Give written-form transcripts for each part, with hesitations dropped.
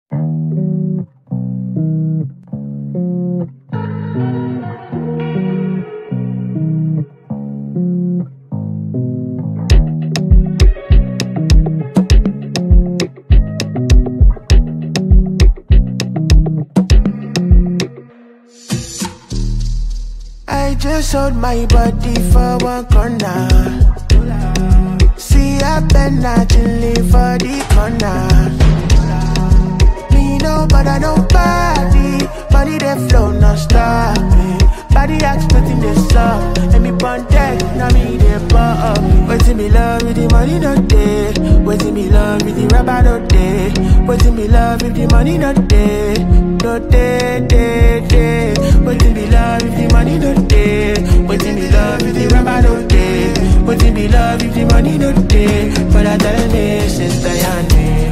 I just sold my body for one corner. See I been chilling for the corner. Me no bother nobody, body they flow no stop. Body act nothing they saw. And me pon deck, now me they pop. Waiting me love with the money no day. Waiting me love with the rubber no day. Waiting me love with the money no day. No day, day, day. Waiting me love with the money no day. Waiting me love with the rubber no day. Waiting me love with the money no day. But I tell me, sister, your name.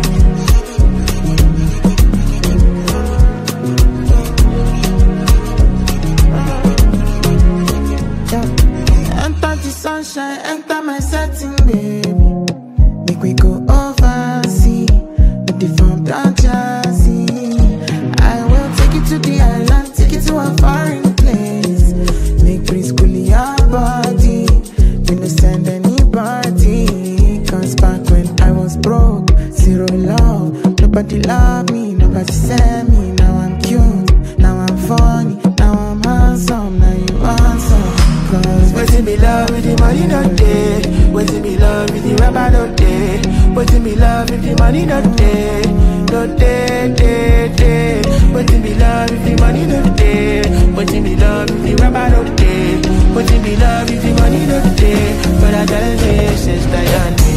Enter the sunshine, enter my setting, baby. Make we go overseas, with the phone down Jersey. I will take you to the island, take you to a foreign place. Make breeze cool your body, we no send anybody. Cause back when I was broke, zero love, nobody loved me, nobody sent me. Now I'm cute, now I'm funny, now I'm handsome, now you handsome. Cause waiting me love with the money no day. Waiting me love with the rubber no day. Waiting me love with the money no day. No day, day, day. Waiting me love with the money no day. Waiting me love with the rubber no day. Waiting me love with the money no day. But I tell me, sister, your name.